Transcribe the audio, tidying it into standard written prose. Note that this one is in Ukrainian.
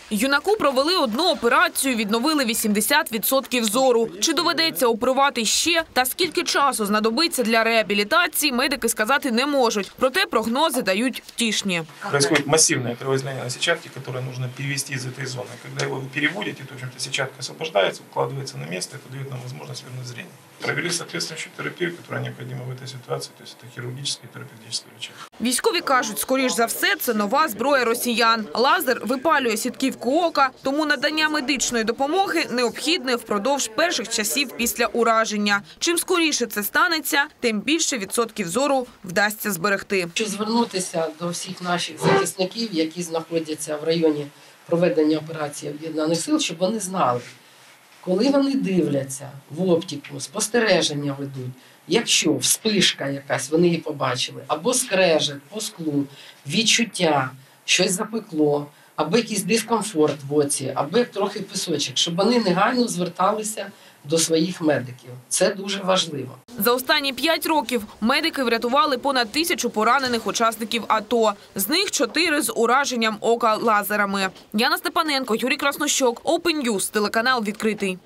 Юнаку провели одну операцію, відновили 80% зору. Чи доведеться оперувати ще та скільки часу знадобиться для реабілітації, медики сказати не можуть. Проте прогнози дають втішні. Происходит массивное кровоизлияние на сетчатке, которое нужно перевести из этой зоны. Когда его переводите, то в общем-то, сетчатка освобождается, укладывается на место, это дает нам возможность вернуть зрение. Провели соответствующую терапию, которая необходима в этой ситуации, то есть это хирургическое и терапевтическое лечение. Військові кажуть, скоріш за все, це нова зброя росіян. Лазер випалює сітківку ока, тому надання медичної допомоги необхідне впродовж перших часів після ураження. Чим скоріше це станеться, тим більше відсотків зору вдасться зберегти. Хочу звернутися до всіх наших захисників, які знаходяться в районі проведення операції Об'єднаних сил, щоб вони знали, коли вони дивляться в оптику, спостереження ведуть, якщо вспишка якась, вони її побачили, або скрежет по склу, відчуття, щось запекло, або якийсь дискомфорт в оці, або трохи пісочок, щоб вони негайно зверталися до своїх медиків. Це дуже важливо. За останні 5 років медики врятували понад 1000 поранених учасників АТО. З них 4 з ураженням ока лазерами. Яна Степаненко, Юрій Краснощок, Open News, телеканал «Відкритий».